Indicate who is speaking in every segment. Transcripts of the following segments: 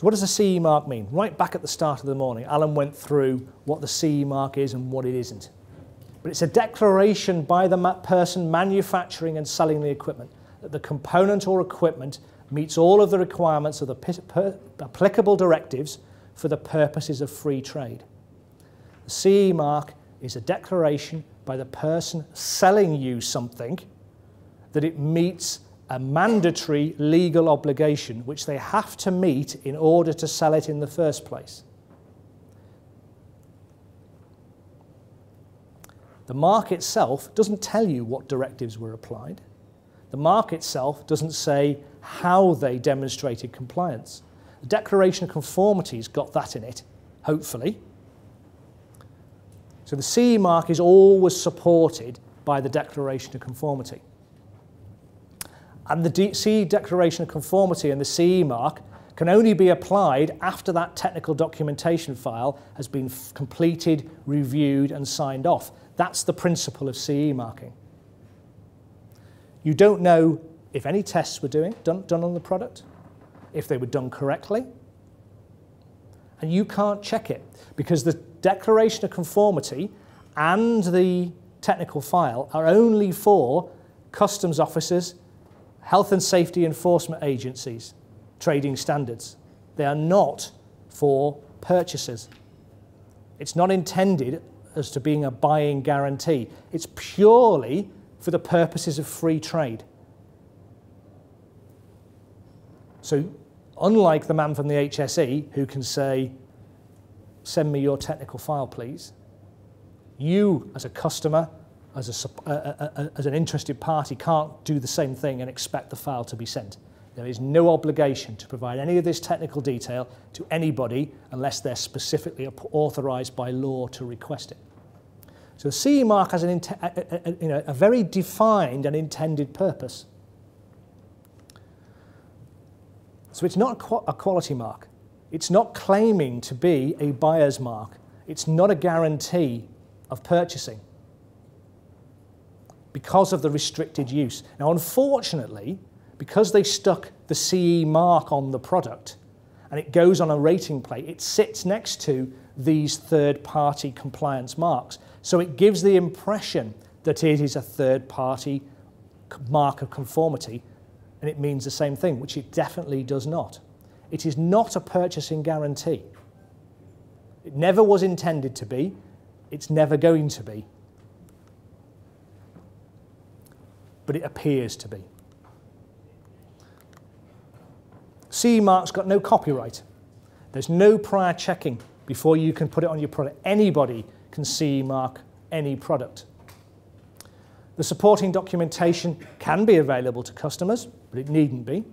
Speaker 1: So what does a CE mark mean? Right back at the start of the morning, Alan went through what the CE mark is and what it isn't. But it's a declaration by the person manufacturing and selling the equipment that the component or equipment meets all of the requirements of the applicable directives for the purposes of free trade. The CE mark is a declaration by the person selling you something that it meets a mandatory legal obligation which they have to meet in order to sell it in the first place. The mark itself doesn't tell you what directives were applied. The mark itself doesn't say how they demonstrated compliance. The Declaration of Conformity's got that in it, hopefully. So the CE mark is always supported by the Declaration of Conformity. And the CE Declaration of Conformity and the CE mark can only be applied after that technical documentation file has been completed, reviewed and signed off. That's the principle of CE marking. You don't know if any tests were done on the product, if they were done correctly, and you can't check it because the Declaration of Conformity and the technical file are only for customs officers, health and safety enforcement agencies, trading standards. They are not for purchasers. It's not intended as to being a buying guarantee. It's purely for the purposes of free trade. So unlike the man from the HSE who can say, send me your technical file please, you as a customer, as an interested party can't do the same thing and expect the file to be sent. There is no obligation to provide any of this technical detail to anybody unless they're specifically authorised by law to request it. So the CE mark has a very defined and intended purpose. So it's not a quality mark. It's not claiming to be a buyer's mark. It's not a guarantee of purchasing because of the restricted use. Now, unfortunately, because they stuck the CE mark on the product and it goes on a rating plate, it sits next to these third-party compliance marks. So it gives the impression that it is a third-party mark of conformity and it means the same thing, which it definitely does not. It is not a purchasing guarantee. It never was intended to be. It's never going to be. But it appears to be. CE mark's got no copyright. There's no prior checking before you can put it on your product. Anybody can CE mark any product. The supporting documentation can be available to customers, but it needn't be.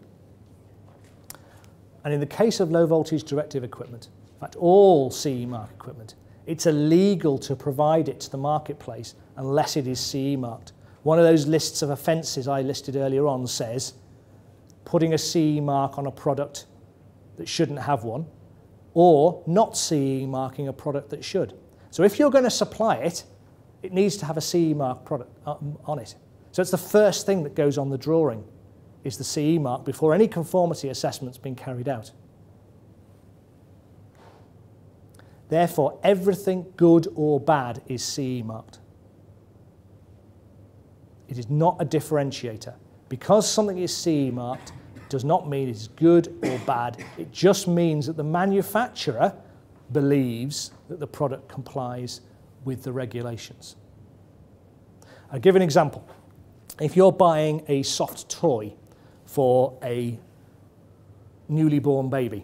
Speaker 1: And in the case of low voltage directive equipment, in fact all CE mark equipment, it's illegal to provide it to the marketplace unless it is CE marked. One of those lists of offences I listed earlier on says putting a CE mark on a product that shouldn't have one, or not CE marking a product that should. So if you're going to supply it, it needs to have a CE mark product on it. So it's the first thing that goes on the drawing, is the CE mark before any conformity assessment's been carried out. Therefore, everything good or bad is CE marked. It is not a differentiator. Because something is CE marked does not mean it is good or bad. It just means that the manufacturer believes that the product complies with the regulations. I'll give an example. If you're buying a soft toy for a newly born baby,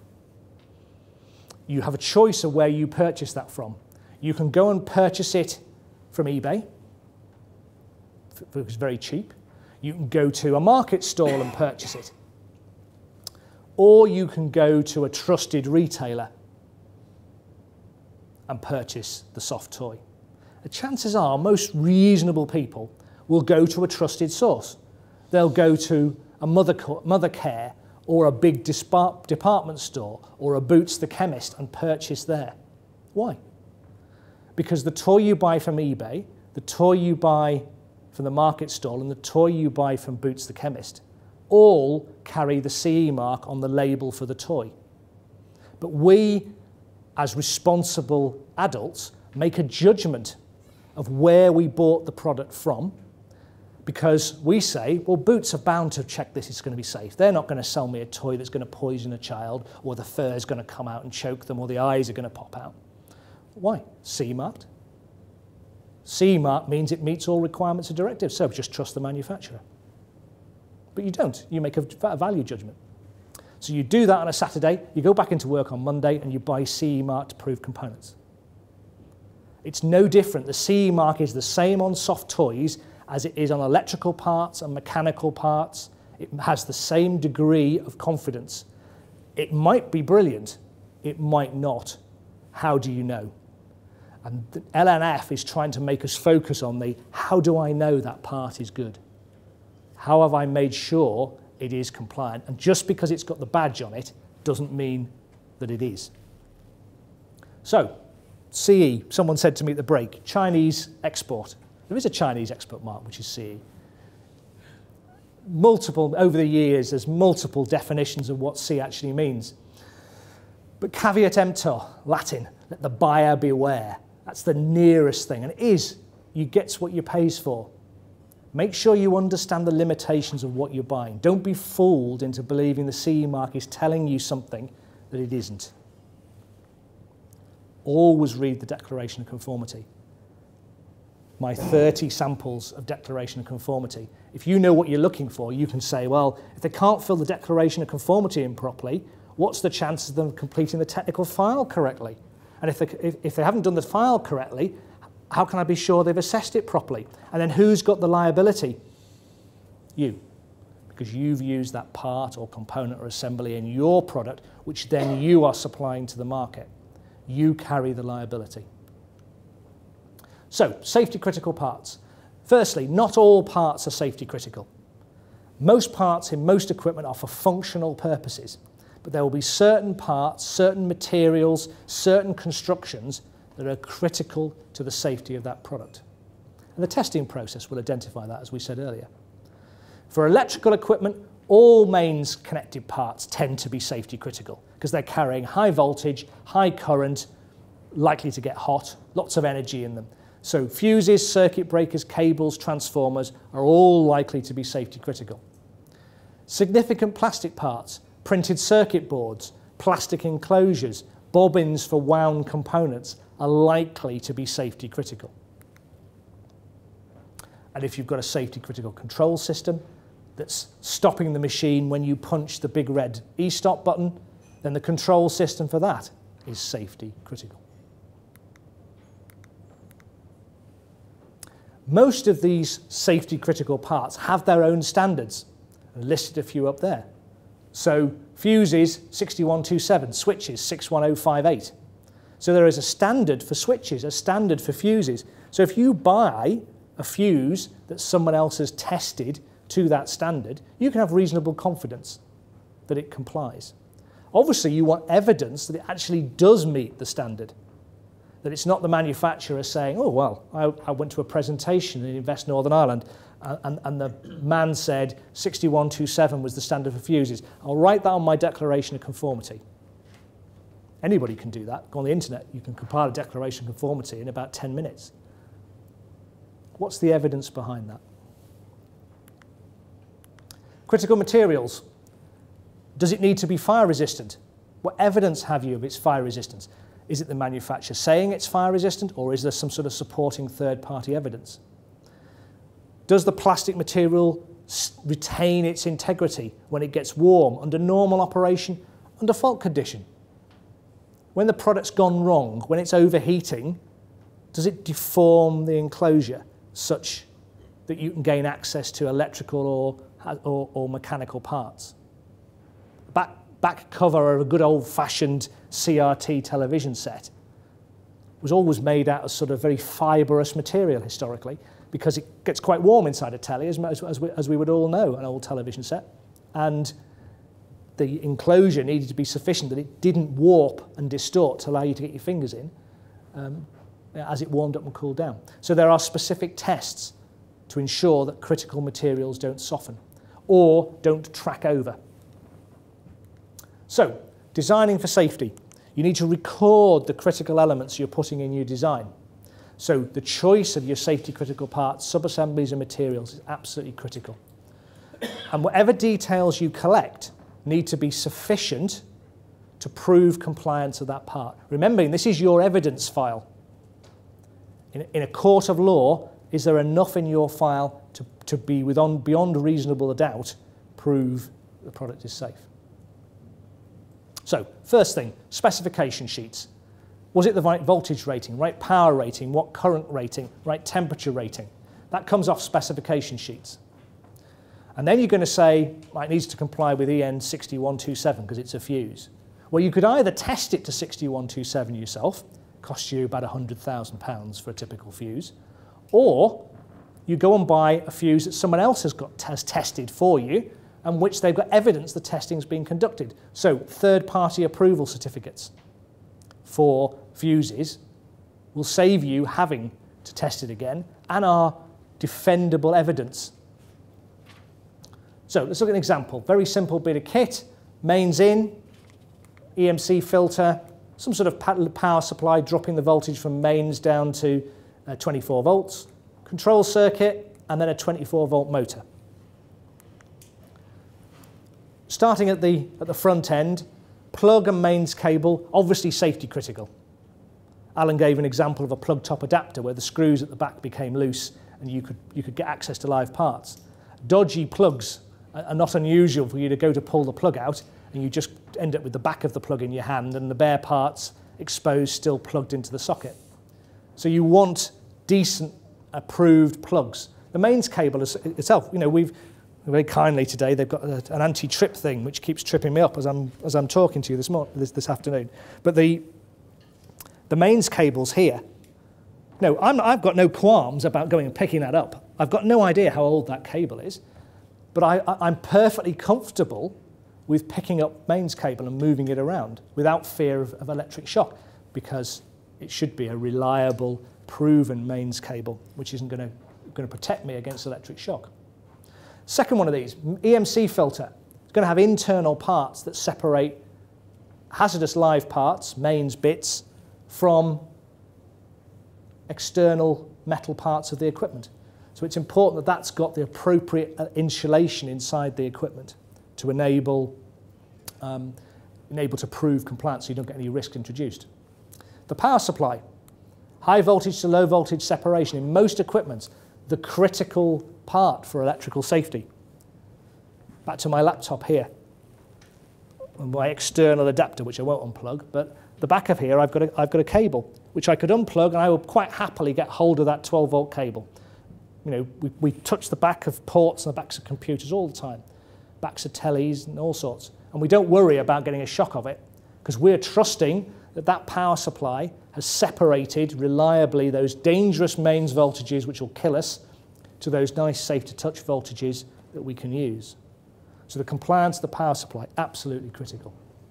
Speaker 1: you have a choice of where you purchase that from. You can go and purchase it from eBay, which is very cheap. You can go to a market stall and purchase it. Or you can go to a trusted retailer and purchase the soft toy. The chances are most reasonable people will go to a trusted source. They'll go to a Mothercare or a big department store or a Boots the Chemist and purchase there. Why? Because the toy you buy from eBay, the toy you buy from the market stall and the toy you buy from Boots the Chemist all carry the CE mark on the label for the toy. But we, as responsible adults, make a judgment of where we bought the product from, because we say, well, Boots are bound to check this is going to be safe. They're not going to sell me a toy that's going to poison a child, or the fur is going to come out and choke them, or the eyes are going to pop out. Why? CE marked. CE mark means it meets all requirements of directive, so just trust the manufacturer. But you don't. You make a value judgment. So you do that on a Saturday, you go back into work on Monday, and you buy CE marked approved components. It's no different. The CE mark is the same on soft toys as it is on electrical parts and mechanical parts. It has the same degree of confidence. It might be brilliant, it might not. How do you know? And the LNF is trying to make us focus on the, how do I know that part is good? How have I made sure it is compliant? And just because it's got the badge on it doesn't mean that it is. So, CE, someone said to me at the break, Chinese export. There is a Chinese export mark, which is CE. Over the years, there's multiple definitions of what CE actually means. But caveat emptor, Latin, let the buyer beware. That's the nearest thing. And it is, you get what you pays for. Make sure you understand the limitations of what you're buying. Don't be fooled into believing the CE mark is telling you something that it isn't. Always read the Declaration of Conformity. My 30 samples of Declaration of Conformity. If you know what you're looking for, you can say, well, if they can't fill the Declaration of Conformity in properly, what's the chances of them completing the technical file correctly? And if they haven't done the file correctly, how can I be sure they've assessed it properly? And then who's got the liability? You. Because you've used that part or component or assembly in your product, which then you are supplying to the market. You carry the liability. So, safety critical parts. Firstly, not all parts are safety critical. Most parts in most equipment are for functional purposes, but there will be certain parts, certain materials, certain constructions that are critical to the safety of that product. And the testing process will identify that, as we said earlier. For electrical equipment, all mains connected parts tend to be safety critical because they're carrying high voltage, high current, likely to get hot, lots of energy in them. So fuses, circuit breakers, cables, transformers are all likely to be safety critical. Significant plastic parts, printed circuit boards, plastic enclosures, bobbins for wound components are likely to be safety critical. And if you've got a safety critical control system that's stopping the machine when you punch the big red e-stop button, then the control system for that is safety critical. Most of these safety critical parts have their own standards. I listed a few up there. So fuses 6127, switches 61058. So there is a standard for switches, a standard for fuses. So if you buy a fuse that someone else has tested to that standard, you can have reasonable confidence that it complies. Obviously, you want evidence that it actually does meet the standard, that it's not the manufacturer saying, oh, well, I went to a presentation in Invest Northern Ireland and the man said 6127 was the standard for fuses. I'll write that on my declaration of conformity. Anybody can do that. Go on the internet, you can compile a declaration of conformity in about 10 minutes. What's the evidence behind that? Critical materials. Does it need to be fire resistant? What evidence have you of its fire resistance? Is it the manufacturer saying it's fire resistant, or is there some sort of supporting third-party evidence? Does the plastic material retain its integrity when it gets warm, under normal operation, under fault condition? When the product's gone wrong, when it's overheating, does it deform the enclosure such that you can gain access to electrical or mechanical parts? Back cover of a good old-fashioned CRT television set was always made out of sort of very fibrous material historically, because it gets quite warm inside a telly, as we would all know, an old television set. And the enclosure needed to be sufficient that it didn't warp and distort to allow you to get your fingers in as it warmed up and cooled down. So there are specific tests to ensure that critical materials don't soften or don't track over. So, designing for safety. You need to record the critical elements you're putting in your design. So the choice of your safety critical parts, subassemblies and materials is absolutely critical. And whatever details you collect need to be sufficient to prove compliance of that part. Remembering, this is your evidence file. In a court of law, is there enough in your file to be beyond reasonable doubt prove the product is safe? So, first thing, specification sheets. Was it the right voltage rating, right power rating, what current rating, right temperature rating? That comes off specification sheets. And then you're going to say, it needs to comply with EN 6127 because it's a fuse. Well, you could either test it to 6127 yourself, cost you about £100,000 for a typical fuse, or you go and buy a fuse that someone else has tested for you, and which they've got evidence the testing's been conducted. So third-party approval certificates for fuses will save you having to test it again and are defendable evidence. So let's look at an example. Very simple bit of kit, mains in, EMC filter, some sort of power supply dropping the voltage from mains down to 24 volts, control circuit, and then a 24-volt motor. Starting at the front end, plug and mains cable, obviously safety critical. Alan gave an example of a plug top adapter where the screws at the back became loose and you could get access to live parts. Dodgy plugs are not unusual for you to go to pull the plug out and you just end up with the back of the plug in your hand and the bare parts exposed, still plugged into the socket. So you want decent, approved plugs. The mains cable itself, we've very kindly today, they've got an anti-trip thing which keeps tripping me up as I'm talking to you this afternoon. But the mains cables here, I've got no qualms about going and picking that up. I've got no idea how old that cable is, but I'm perfectly comfortable with picking up mains cable and moving it around without fear of electric shock, because it should be a reliable, proven mains cable which isn't going to protect me against electric shock. Second one of these, EMC filter. It's going to have internal parts that separate hazardous live parts, mains bits, from external metal parts of the equipment. So it's important that that's got the appropriate insulation inside the equipment to enable to prove compliance so you don't get any risk introduced. The power supply, high voltage to low voltage separation. In most equipments, the critical part for electrical safety. Back to my laptop here, my external adapter, which I won't unplug, but the back of here I've got a cable which I could unplug, and I will quite happily get hold of that 12-volt cable. We touch the back of ports and the backs of computers all the time, backs of tellies and all sorts, and we don't worry about getting a shock of it because we're trusting that power supply has separated reliably those dangerous mains voltages which will kill us to those nice safe-to-touch voltages that we can use. So the compliance of the power supply, absolutely critical.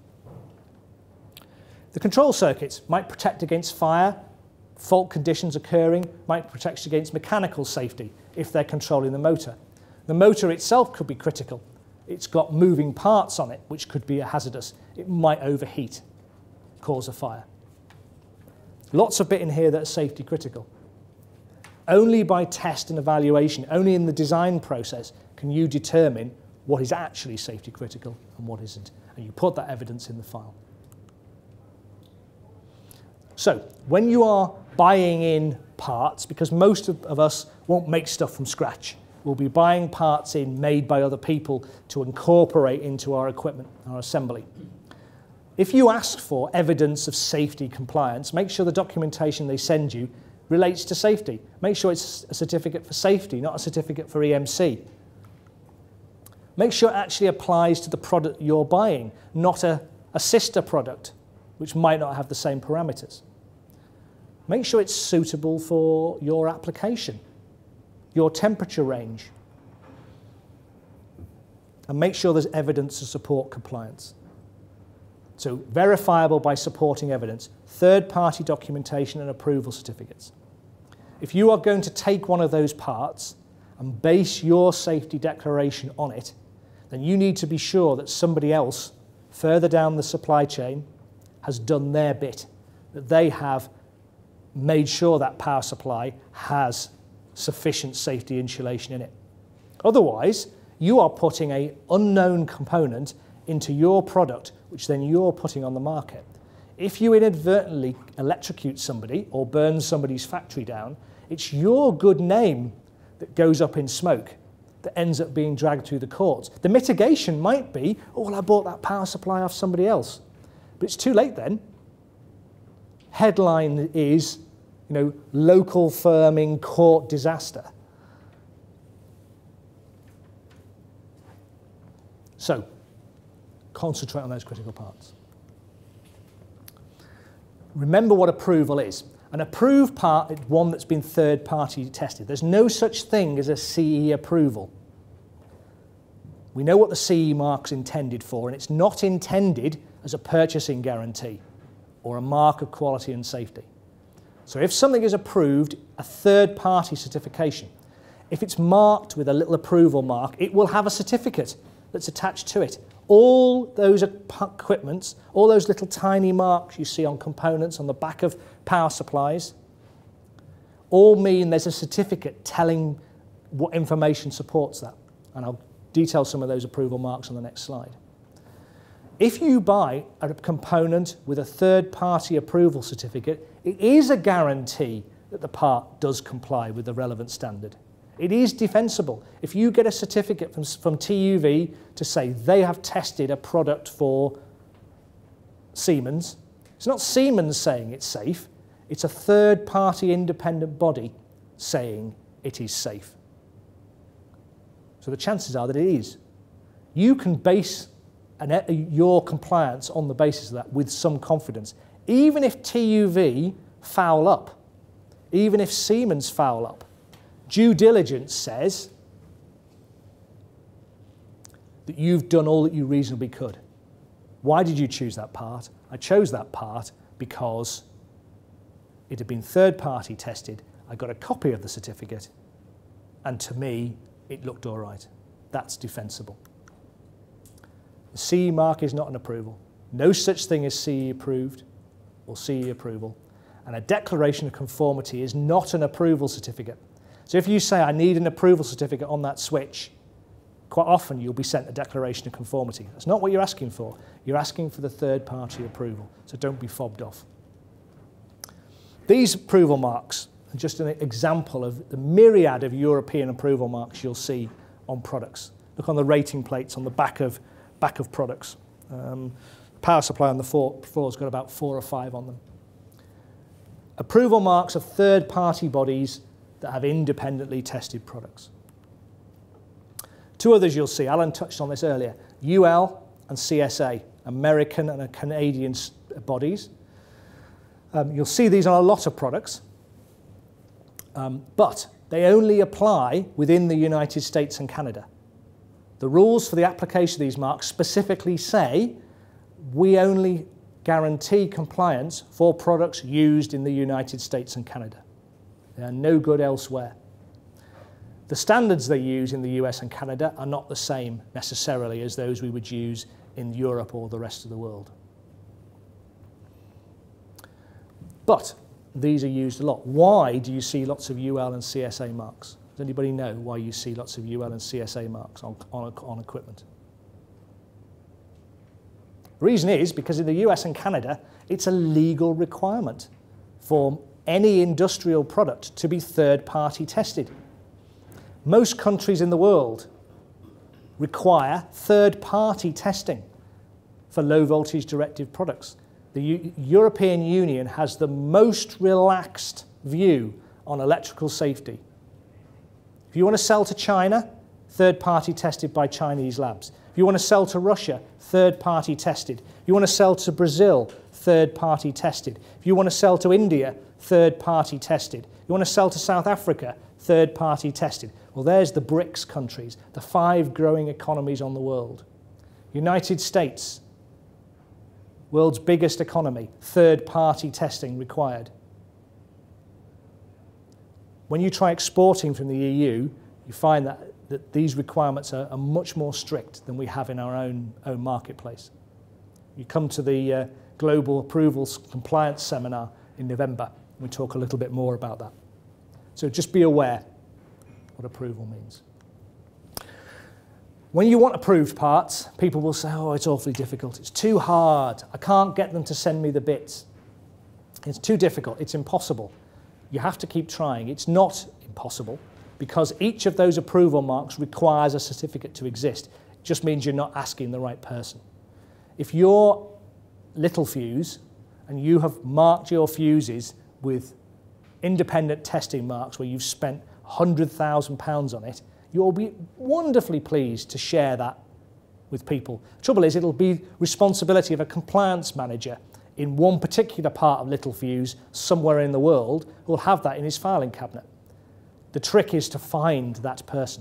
Speaker 1: The control circuits might protect against fire, fault conditions occurring, might protect against mechanical safety if they're controlling the motor. The motor itself could be critical. It's got moving parts on it, which could be hazardous. It might overheat, cause a fire. Lots of bit in here that are safety critical. Only by test and evaluation, only in the design process, can you determine what is actually safety critical and what isn't. And you put that evidence in the file. So, when you are buying in parts, because most of us won't make stuff from scratch, we'll be buying parts in made by other people to incorporate into our equipment, our assembly. If you ask for evidence of safety compliance, make sure the documentation they send you relates to safety. Make sure it's a certificate for safety, not a certificate for EMC. Make sure it actually applies to the product you're buying, not a sister product, which might not have the same parameters. Make sure it's suitable for your application, your temperature range. And make sure there's evidence to support compliance. So verifiable by supporting evidence, third-party documentation and approval certificates. If you are going to take one of those parts and base your safety declaration on it, then you need to be sure that somebody else further down the supply chain has done their bit, that they have made sure that power supply has sufficient safety insulation in it. Otherwise, you are putting an unknown component into your product, which then you're putting on the market. If you inadvertently electrocute somebody or burn somebody's factory down, it's your good name that goes up in smoke, that ends up being dragged through the courts. The mitigation might be, oh, well, I bought that power supply off somebody else. But it's too late then. Headline is, local firm in court disaster. So, concentrate on those critical parts. Remember what approval is. An approved part is one that's been third-party tested. There's no such thing as a CE approval. We know what the CE mark's intended for, and it's not intended as a purchasing guarantee or a mark of quality and safety. So if something is approved, a third-party certification, if it's marked with a little approval mark, it will have a certificate that's attached to it. All those equipments, all those little tiny marks you see on components on the back of power supplies, all mean there's a certificate telling what information supports that. And I'll detail some of those approval marks on the next slide. If you buy a component with a third-party approval certificate, it is a guarantee that the part does comply with the relevant standard. It is defensible. If you get a certificate from TÜV to say they have tested a product for Siemens, it's not Siemens saying it's safe, it's a third-party independent body saying it is safe. So the chances are that it is. You can base your compliance on the basis of that with some confidence. Even if TÜV foul up, even if Siemens foul up, due diligence says that you've done all that you reasonably could. Why did you choose that part? I chose that part because it had been third-party tested. I got a copy of the certificate, and to me, it looked all right. That's defensible. The CE mark is not an approval. No such thing as CE approved or CE approval. And a declaration of conformity is not an approval certificate. So if you say, I need an approval certificate on that switch, quite often you'll be sent a declaration of conformity. That's not what you're asking for. You're asking for the third-party approval. So don't be fobbed off. These approval marks are just an example of the myriad of European approval marks you'll see on products. Look on the rating plates on the back of products. Power supply on the floor has got about 4 or 5 on them. Approval marks are third-party bodies that have independently tested products. 2 others you'll see. Alan touched on this earlier. UL and CSA, American and Canadian bodies. You'll see these on a lot of products, but they only apply within the United States and Canada. The rules for the application of these marks specifically say we only guarantee compliance for products used in the United States and Canada. They are no good elsewhere. The standards they use in the US and Canada are not the same necessarily as those we would use in Europe or the rest of the world. But these are used a lot. Why do you see lots of UL and CSA marks? Does anybody know why you see lots of UL and CSA marks on equipment? The reason is because in the US and Canada, it's a legal requirement for any industrial product to be third-party tested. Most countries in the world require third-party testing for low-voltage directive products. The European Union has the most relaxed view on electrical safety. If you want to sell to China, third-party tested by Chinese labs. If you want to sell to Russia, third-party tested. If you want to sell to Brazil, third-party tested. If you want to sell to India, third-party tested. If you want to sell to South Africa, third-party tested. Well, there's the BRICS countries, the 5 growing economies on the world. United States, world's biggest economy, third-party testing required. When you try exporting from the EU, you find that these requirements are much more strict than we have in our own marketplace. You come to the Global Approvals Compliance Seminar in November. We talk a little bit more about that. So just be aware what approval means. When you want approved parts, people will say, oh, it's awfully difficult. It's too hard. I can't get them to send me the bits. It's too difficult. It's impossible. You have to keep trying. It's not impossible because each of those approval marks requires a certificate to exist. It just means you're not asking the right person. If you're Littelfuse and you have marked your fuses with independent testing marks where you've spent £100,000 on it, you'll be wonderfully pleased to share that with people. The trouble is, it'll be responsibility of a compliance manager in one particular part of Littelfuse somewhere in the world who will have that in his filing cabinet. The trick is to find that person.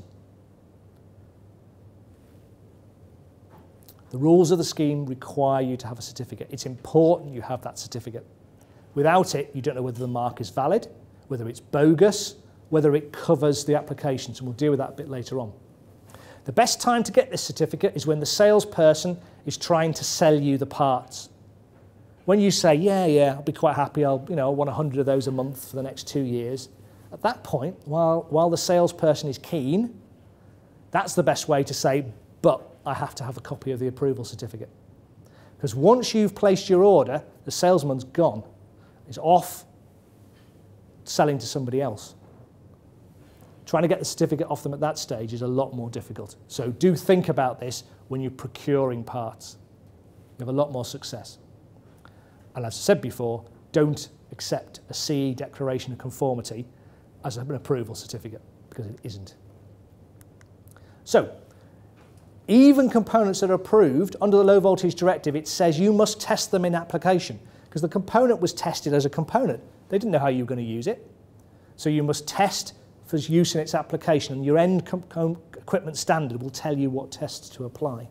Speaker 1: The rules of the scheme require you to have a certificate. It's important you have that certificate. Without it, you don't know whether the mark is valid, whether it's bogus, whether it covers the applications, and we'll deal with that a bit later on. The best time to get this certificate is when the salesperson is trying to sell you the parts. When you say, yeah, I'll be quite happy, I want 100 of those a month for the next 2 years, at that point, while the salesperson is keen, that's the best way to say, but I have to have a copy of the approval certificate. Because once you've placed your order, the salesman's gone. He's off selling to somebody else. Trying to get the certificate off them at that stage is a lot more difficult. So do think about this when you're procuring parts. You have a lot more success. And as I said before, don't accept a CE declaration of conformity as an approval certificate, because it isn't. So, even components that are approved under the Low Voltage Directive, it says you must test them in application, because the component was tested as a component. They didn't know how you were going to use it. So you must test for use in its application, and your end equipment standard will tell you what tests to apply.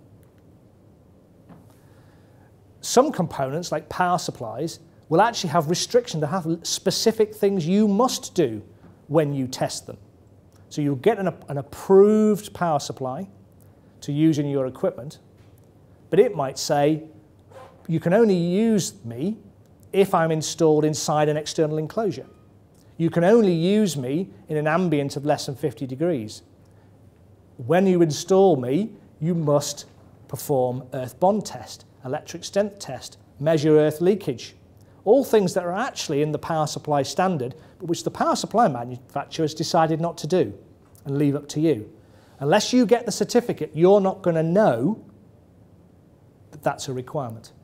Speaker 1: Some components, like power supplies, will actually have restriction to have specific things you must do when you test them. So you'll get an approved power supply to use in your equipment, but it might say, you can only use me if I'm installed inside an external enclosure. You can only use me in an ambient of less than 50 degrees. When you install me, you must perform earth bond test, electric stent test, measure earth leakage. All things that are actually in the power supply standard, but which the power supply manufacturer has decided not to do and leave up to you. Unless you get the certificate, you're not going to know that that's a requirement.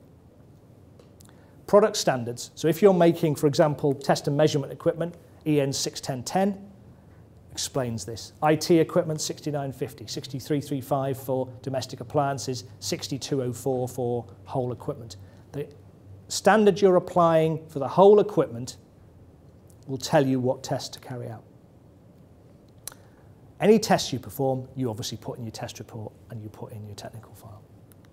Speaker 1: Product standards. So if you're making, for example, test and measurement equipment, EN 61010 explains this. IT equipment 6950, 6335 for domestic appliances, 6204 for whole equipment. The standard you're applying for the whole equipment will tell you what tests to carry out. Any tests you perform, you obviously put in your test report and you put in your technical file.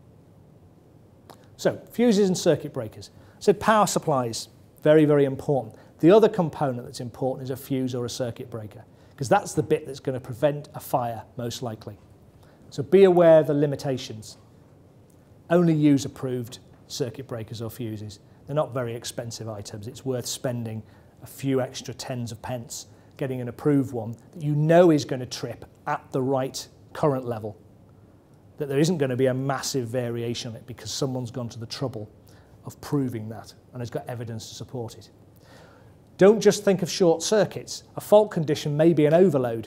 Speaker 1: So, fuses and circuit breakers. So power supplies, very, very important. The other component that's important is a fuse or a circuit breaker, because that's the bit that's going to prevent a fire, most likely. So be aware of the limitations. Only use approved circuit breakers or fuses. They're not very expensive items. It's worth spending a few extra tens of pence getting an approved one that you know is going to trip at the right current level, that there isn't going to be a massive variation on it because someone's gone to the trouble of proving that and has got evidence to support it. Don't just think of short circuits. A fault condition may be an overload.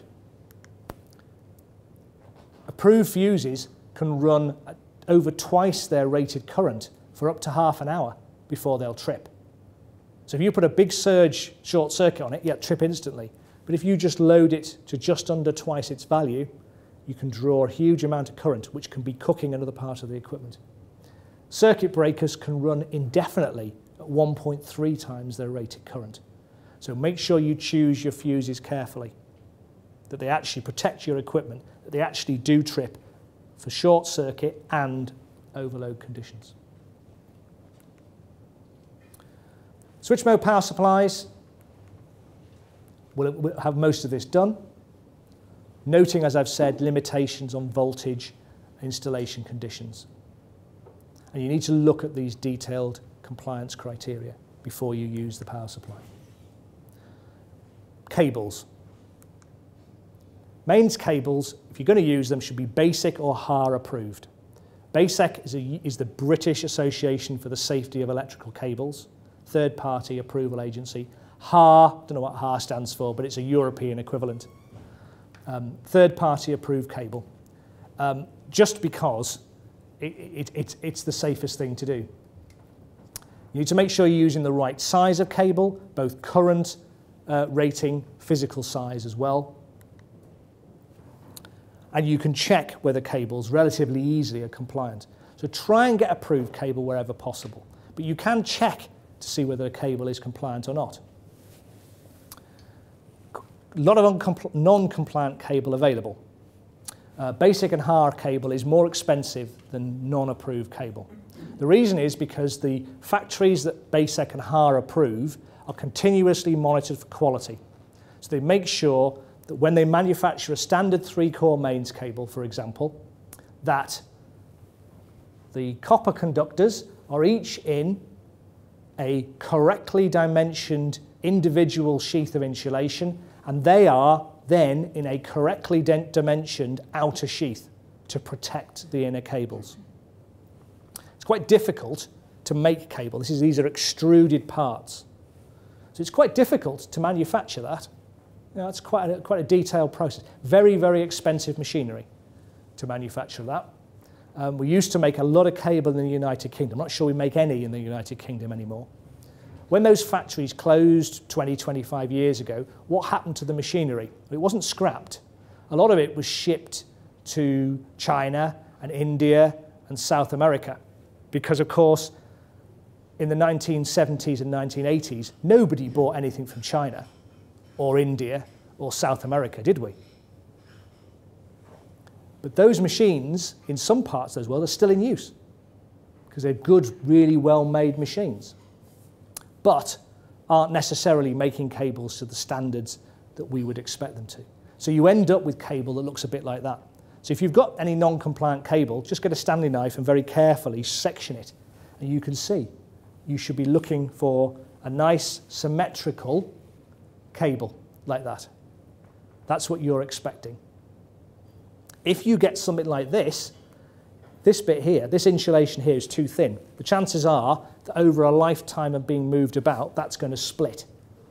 Speaker 1: Approved fuses can run at over twice their rated current for up to half an hour before they'll trip. So if you put a big surge short circuit on it, yeah, trip instantly. But if you just load it to just under twice its value, you can draw a huge amount of current, which can be cooking another part of the equipment. Circuit breakers can run indefinitely at 1.3 times their rated current. So make sure you choose your fuses carefully, that they actually protect your equipment, that they actually do trip for short circuit and overload conditions. Switch mode power supplies, we'll have most of this done. Noting, as I've said, limitations on voltage and installation conditions. And you need to look at these detailed compliance criteria before you use the power supply. Cables. Mains cables, if you're going to use them, should be BASIC or HAR approved. BASIC is the British Association for the Safety of Electrical Cables, third-party approval agency. HAR, don't know what HAR stands for, but it's a European equivalent. Third-party approved cable, just because it's the safest thing to do. You need to make sure you're using the right size of cable, both current rating, physical size as well. And you can check whether cables relatively easily are compliant. So try and get approved cable wherever possible. But you can check to see whether a cable is compliant or not. A lot of non-compliant cable available. BASIC and HAR cable is more expensive than non-approved cable. The reason is because the factories that BASIC and HAR approve are continuously monitored for quality. So they make sure that when they manufacture a standard 3-core mains cable, for example, that the copper conductors are each in a correctly dimensioned individual sheath of insulation, and they are then in a correctly dimensioned outer sheath to protect the inner cables. It's quite difficult to make cable. These are extruded parts. So it's quite difficult to manufacture that. You know, it's quite a detailed process. Very, very expensive machinery to manufacture that. We used to make a lot of cable in the United Kingdom. I'm not sure we make any in the United Kingdom anymore. When those factories closed 20, 25 years ago, what happened to the machinery? It wasn't scrapped. A lot of it was shipped to China and India and South America because, of course, in the 1970s and 1980s, nobody bought anything from China or India or South America, did we? But those machines, in some parts of the world, are still in use because they're good, really well-made machines, but aren't necessarily making cables to the standards that we would expect them to. So you end up with cable that looks a bit like that. So if you've got any non-compliant cable, just get a Stanley knife and very carefully section it, and you can see you should be looking for a nice symmetrical cable like that. That's what you're expecting. If you get something like this bit here, this insulation here is too thin. The chances are that over a lifetime of being moved about, that's going to split.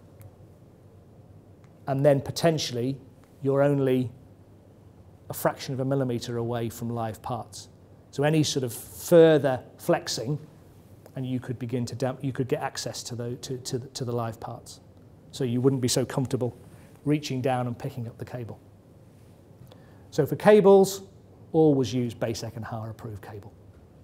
Speaker 1: And then potentially you're only a fraction of a millimetre away from live parts. So any sort of further flexing, and you could begin to you could get access to the live parts. So you wouldn't be so comfortable reaching down and picking up the cable. So for cables, always use BASIC and HAR approved cable.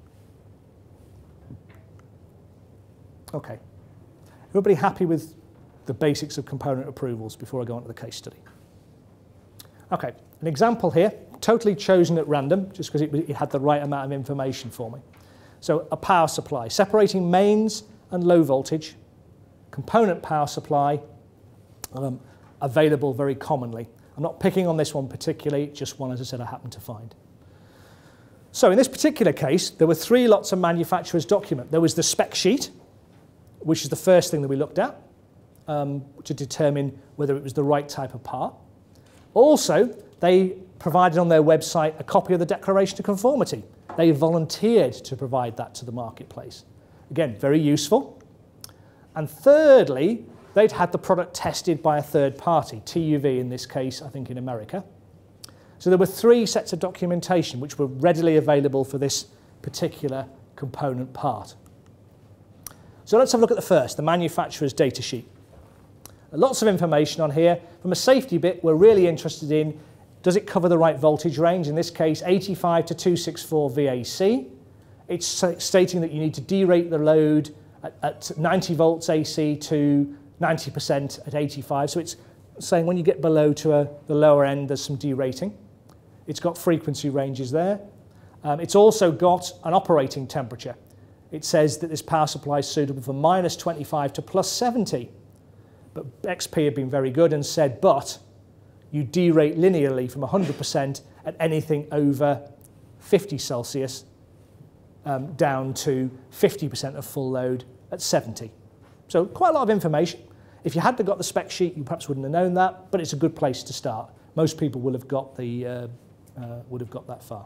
Speaker 1: Okay. Everybody happy with the basics of component approvals before I go on to the case study? Okay, an example here, totally chosen at random, just because it had the right amount of information for me. So a power supply, separating mains and low voltage, component power supply, available very commonly. I'm not picking on this one particularly, just one, as I said, I happened to find. So in this particular case, there were 3 lots of manufacturer's document. There was the spec sheet, which is the first thing that we looked at to determine whether it was the right type of part. Also, they provided on their website a copy of the Declaration of Conformity. They volunteered to provide that to the marketplace. Again, very useful. And thirdly, they'd had the product tested by a third party, TUV in this case, I think in America. So there were 3 sets of documentation which were readily available for this particular component part. So let's have a look at the first, the manufacturer's data sheet. Lots of information on here. From a safety bit, we're really interested in, does it cover the right voltage range? In this case, 85 to 264 VAC. It's stating that you need to derate the load at 90 volts AC to 90% at 85. So it's saying when you get below to the lower end, there's some derating. It's got frequency ranges there. It's also got an operating temperature. It says that this power supply is suitable for minus 25 to plus 70. But XP have been very good and said, but you derate linearly from 100% at anything over 50 Celsius down to 50% of full load at 70. So quite a lot of information. If you hadn't got the spec sheet, you perhaps wouldn't have known that, but it's a good place to start. Most people will have got that far.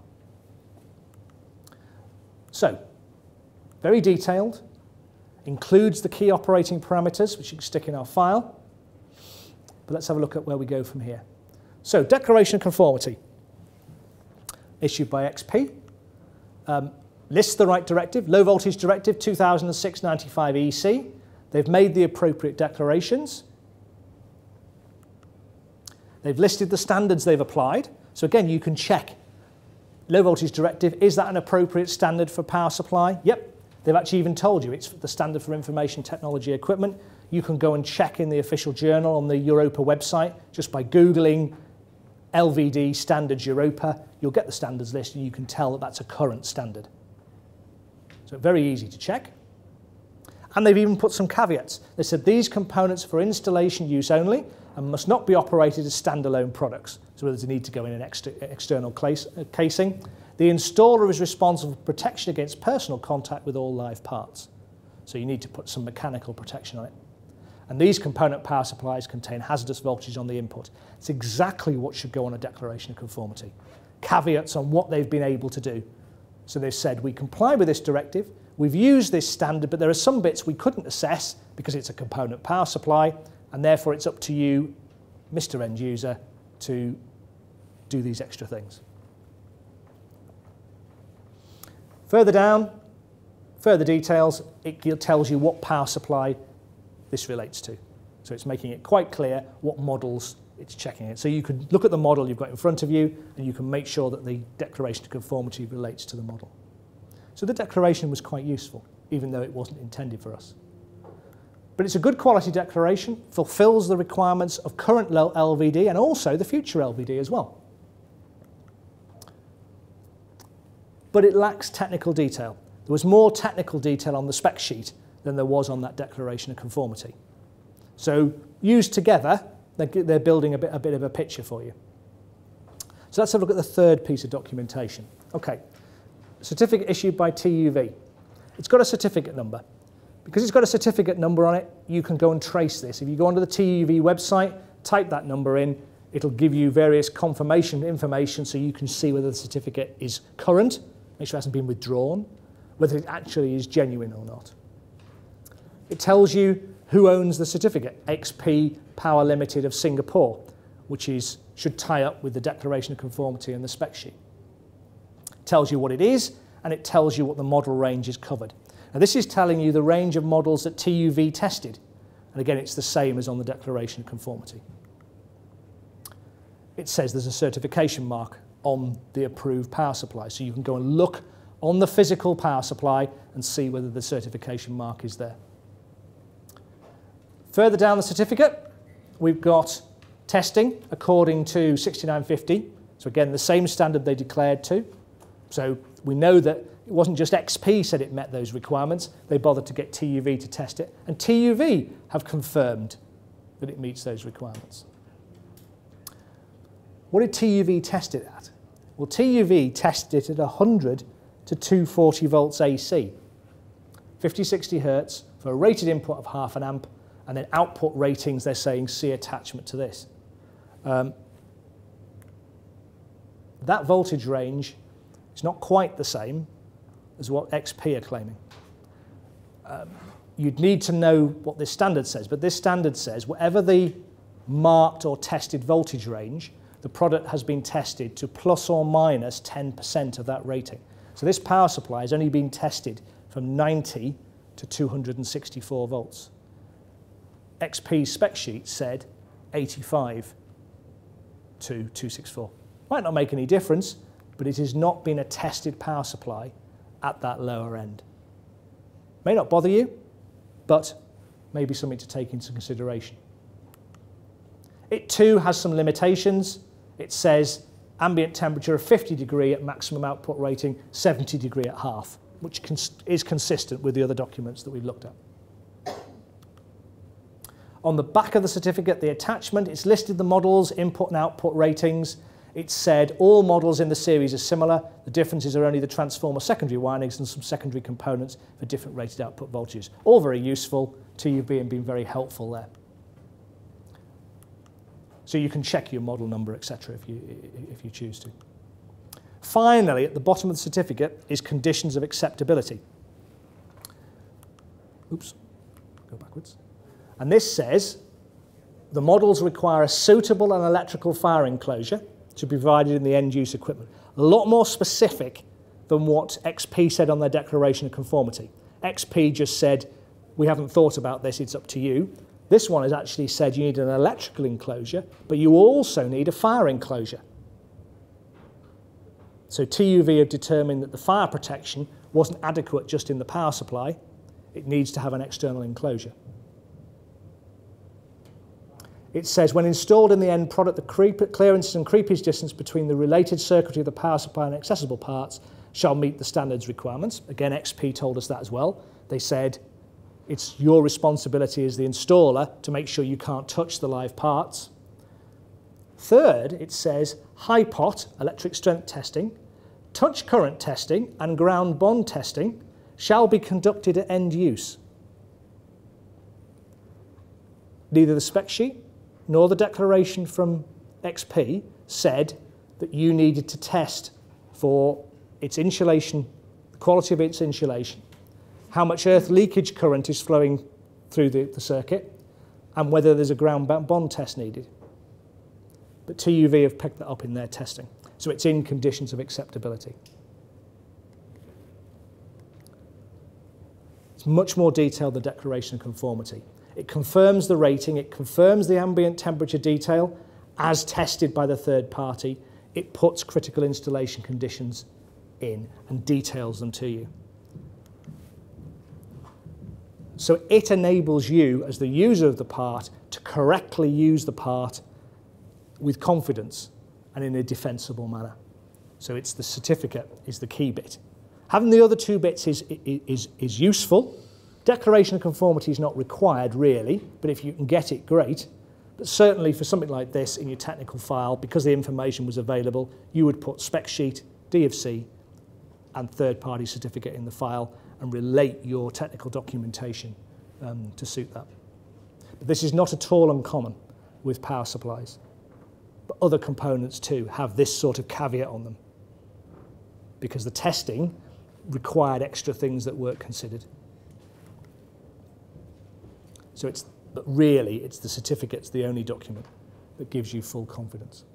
Speaker 1: So, very detailed, includes the key operating parameters, which you can stick in our file. But let's have a look at where we go from here. So, Declaration of Conformity, issued by XP, lists the right directive, Low Voltage Directive 2006/95 EC. They've made the appropriate declarations. They've listed the standards they've applied. So again, you can check Low Voltage Directive, is that an appropriate standard for power supply? Yep. They've actually even told you it's the standard for information technology equipment. You can go and check in the official journal on the Europa website just by Googling LVD standards Europa. You'll get the standards list and you can tell that that's a current standard. So very easy to check. And they've even put some caveats. They said these components are for installation use only and must not be operated as standalone products. So there's a need to go in an external casing. The installer is responsible for protection against personal contact with all live parts. So you need to put some mechanical protection on it. And these component power supplies contain hazardous voltage on the input. It's exactly what should go on a declaration of conformity. Caveats on what they've been able to do. So they've said, we comply with this directive, we've used this standard, but there are some bits we couldn't assess because it's a component power supply, and therefore it's up to you, Mr. End User, to do these extra things. Further down, further details, it tells you what power supply this relates to. So it's making it quite clear what models it's checking it. So you can look at the model you've got in front of you and you can make sure that the declaration of conformity relates to the model. So the declaration was quite useful, even though it wasn't intended for us. But it's a good quality declaration, fulfills the requirements of current LVD and also the future LVD as well. But it lacks technical detail. There was more technical detail on the spec sheet than there was on that declaration of conformity. So used together, they're building a bit of a picture for you. So let's have a look at the third piece of documentation. Okay, certificate issued by TUV. It's got a certificate number. Because it's got a certificate number on it, you can go and trace this. If you go onto the TUV website, type that number in, it'll give you various confirmation information so you can see whether the certificate is current, make sure it hasn't been withdrawn, whether it actually is genuine or not. It tells you who owns the certificate, XP Power Limited of Singapore, which should tie up with the Declaration of Conformity and the spec sheet. It tells you what it is, and it tells you what the model range is covered. Now this is telling you the range of models that TUV tested. And again, it's the same as on the Declaration of Conformity. It says there's a certification mark on the approved power supply. So you can go and look on the physical power supply and see whether the certification mark is there. Further down the certificate, we've got testing according to 6950. So again, the same standard they declared to. So we know that it wasn't just XP said it met those requirements. They bothered to get TUV to test it. And TUV have confirmed that it meets those requirements. What did TUV test it at? Well, TUV tested it at 100 to 240 volts AC, 50-60 hertz for a rated input of half an amp, and then output ratings, they're saying, see attachment to this. That voltage range is not quite the same as what XP are claiming. You'd need to know what this standard says, but this standard says whatever the marked or tested voltage range, the product has been tested to plus or minus 10% of that rating. So this power supply has only been tested from 90 to 264 volts. XP's spec sheet said 85 to 264. Might not make any difference, but it has not been a tested power supply at that lower end. May not bother you, but maybe something to take into consideration. It too has some limitations. It says ambient temperature of 50 degree at maximum output rating, 70 degree at half, which is consistent with the other documents that we've looked at. On the back of the certificate, the attachment, it's listed the models, input and output ratings. It said all models in the series are similar. The differences are only the transformer secondary windings and some secondary components for different rated output voltages. All very useful. TUV and been very helpful there. So you can check your model number, etc., if you choose to. Finally, at the bottom of the certificate is conditions of acceptability. Oops, go backwards. And this says the models require a suitable and electrical fire enclosure to be provided in the end-use equipment. A lot more specific than what XP said on their declaration of conformity. XP just said, we haven't thought about this, it's up to you. This one has actually said you need an electrical enclosure, but you also need a fire enclosure. So TUV have determined that the fire protection wasn't adequate just in the power supply. It needs to have an external enclosure. It says, when installed in the end product, the clearance and creepage distance between the related circuitry of the power supply and accessible parts shall meet the standards requirements. Again, XP told us that as well. They said, it's your responsibility as the installer to make sure you can't touch the live parts. Third, it says, HIPOT, electric strength testing, touch current testing and ground bond testing shall be conducted at end use. Neither the spec sheet nor the declaration from XP said that you needed to test for its insulation, the quality of its insulation, how much earth leakage current is flowing through the circuit, and whether there's a ground bond test needed. But TUV have picked that up in their testing. So it's in conditions of acceptability. It's much more detailed than the declaration of conformity. It confirms the rating, it confirms the ambient temperature detail as tested by the third party. It puts critical installation conditions in and details them to you. So it enables you as the user of the part to correctly use the part with confidence and in a defensible manner. So it's the certificate is the key bit. Having the other two bits is useful. Declaration of conformity is not required really, but if you can get it, great. But certainly for something like this in your technical file, because the information was available, you would put spec sheet, D of C, and third-party certificate in the file and relate your technical documentation to suit that. But this is not at all uncommon with power supplies. But other components too have this sort of caveat on them because the testing required extra things that weren't considered. So but really, it's the certificate's the only document that gives you full confidence.